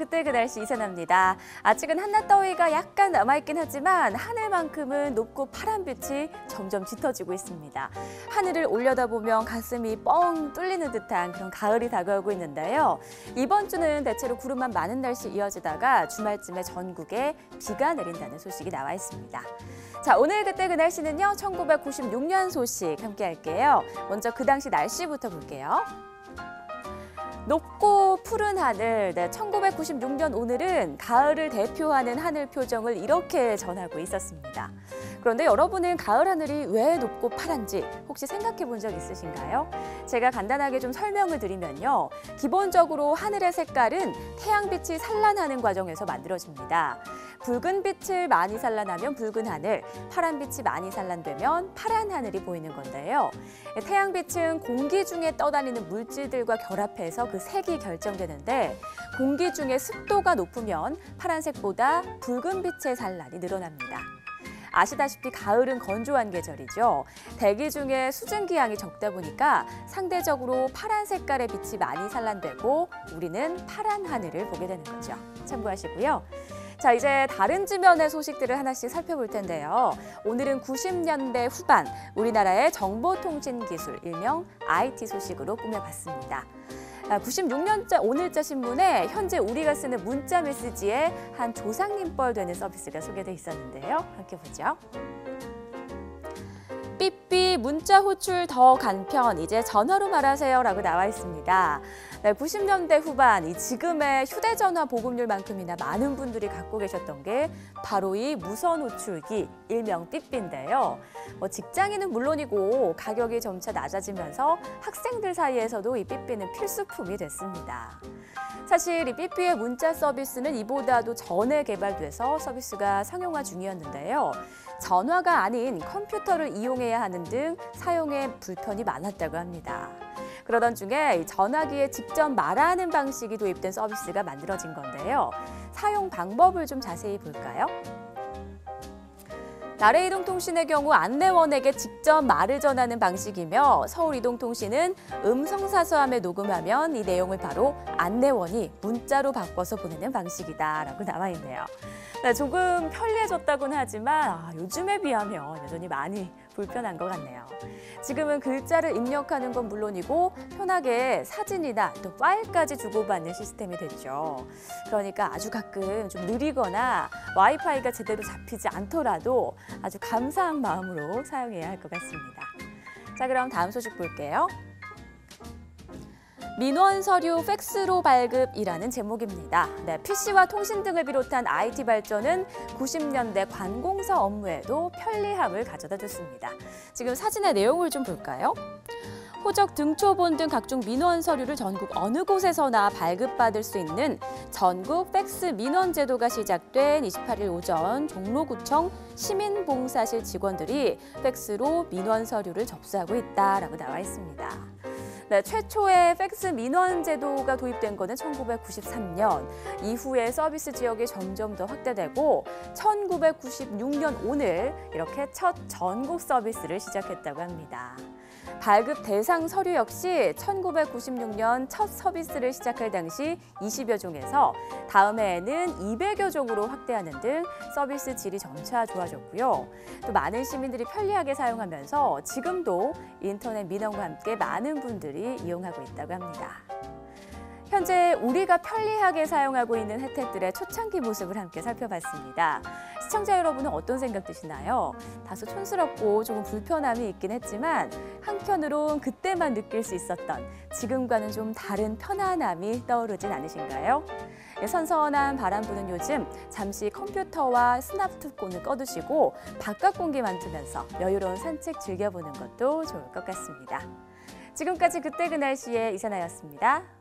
그때 그 날씨 이세나입니다. 아직은 한낮 더위가 약간 남아있긴 하지만 하늘만큼은 높고 파란 빛이 점점 짙어지고 있습니다. 하늘을 올려다보면 가슴이 뻥 뚫리는 듯한 그런 가을이 다가오고 있는데요. 이번 주는 대체로 구름만 많은 날씨 이어지다가 주말쯤에 전국에 비가 내린다는 소식이 나와 있습니다. 자, 오늘 그때 그 날씨는요. 1996년 소식 함께 할게요. 먼저 그 당시 날씨부터 볼게요. 높고 푸른 하늘, 1996년 오늘은 가을을 대표하는 하늘 표정을 이렇게 전하고 있었습니다. 그런데 여러분은 가을 하늘이 왜 높고 파란지 혹시 생각해 본 적 있으신가요? 제가 간단하게 좀 설명을 드리면요. 기본적으로 하늘의 색깔은 태양빛이 산란하는 과정에서 만들어집니다. 붉은 빛을 많이 산란하면 붉은 하늘, 파란 빛이 많이 산란되면 파란 하늘이 보이는 건데요. 태양빛은 공기 중에 떠다니는 물질들과 결합해서 그 색이 결정되는데 공기 중에 습도가 높으면 파란색보다 붉은 빛의 산란이 늘어납니다. 아시다시피 가을은 건조한 계절이죠. 대기 중에 수증기양이 적다 보니까 상대적으로 파란 색깔의 빛이 많이 산란되고 우리는 파란 하늘을 보게 되는 거죠. 참고하시고요. 자, 이제 다른 지면의 소식들을 하나씩 살펴볼 텐데요. 오늘은 90년대 후반 우리나라의 정보통신기술, 일명 IT 소식으로 꾸며봤습니다. 96년자 오늘자 신문에 현재 우리가 쓰는 문자 메시지에 한 조상님뻘 되는 서비스가 소개돼 있었는데요. 함께 보죠. 삐삐 문자 호출 더 간편, 이제 전화로 말하세요 라고 나와 있습니다. 90년대 후반 이 지금의 휴대전화 보급률만큼이나 많은 분들이 갖고 계셨던 게 바로 이 무선 호출기, 일명 삐삐인데요. 직장인은 물론이고 가격이 점차 낮아지면서 학생들 사이에서도 이 삐삐는 필수품이 됐습니다. 사실 이 삐삐의 문자 서비스는 이보다도 전에 개발돼서 서비스가 상용화 중이었는데요. 전화가 아닌 컴퓨터를 이용해야 하는 등 사용에 불편이 많았다고 합니다. 그러던 중에 전화기에 직접 말하는 방식이 도입된 서비스가 만들어진 건데요. 사용 방법을 좀 자세히 볼까요? 나래이동통신의 경우 안내원에게 직접 말을 전하는 방식이며 서울이동통신은 음성사서함에 녹음하면 이 내용을 바로 안내원이 문자로 바꿔서 보내는 방식이다라고 나와 있네요. 조금 편리해졌다고는 하지만 요즘에 비하면 여전히 많이 불편한 것 같네요. 지금은 글자를 입력하는 건 물론이고 편하게 사진이나 또 파일까지 주고받는 시스템이 됐죠. 그러니까 아주 가끔 좀 느리거나 와이파이가 제대로 잡히지 않더라도 아주 감사한 마음으로 사용해야 할 것 같습니다. 자, 그럼 다음 소식 볼게요. 민원 서류 팩스로 발급이라는 제목입니다. PC와 통신 등을 비롯한 IT 발전은 90년대 관공서 업무에도 편리함을 가져다 줬습니다. 지금 사진의 내용을 좀 볼까요? 호적 등초본 등 각종 민원 서류를 전국 어느 곳에서나 발급받을 수 있는 전국 팩스 민원 제도가 시작된 28일 오전 종로구청 시민봉사실 직원들이 팩스로 민원 서류를 접수하고 있다라고 나와 있습니다. 최초의 팩스 민원 제도가 도입된 것은 1993년, 이후에 서비스 지역이 점점 더 확대되고 1996년 오늘 이렇게 첫 전국 서비스를 시작했다고 합니다. 발급 대상 서류 역시 1996년 첫 서비스를 시작할 당시 20여 종에서 다음 해에는 200여 종으로 확대하는 등 서비스 질이 점차 좋아졌고요. 또 많은 시민들이 편리하게 사용하면서 지금도 인터넷 민원과 함께 많은 분들이 이용하고 있다고 합니다. 현재 우리가 편리하게 사용하고 있는 혜택들의 초창기 모습을 함께 살펴봤습니다. 시청자 여러분은 어떤 생각 드시나요? 다소 촌스럽고 조금 불편함이 있긴 했지만 한편으론 그때만 느낄 수 있었던 지금과는 좀 다른 편안함이 떠오르진 않으신가요? 선선한 바람 부는 요즘 잠시 컴퓨터와 스마트폰을 꺼두시고 바깥 공기 맡으면서 여유로운 산책 즐겨보는 것도 좋을 것 같습니다. 지금까지 그때 그 날씨의 이세나였습니다.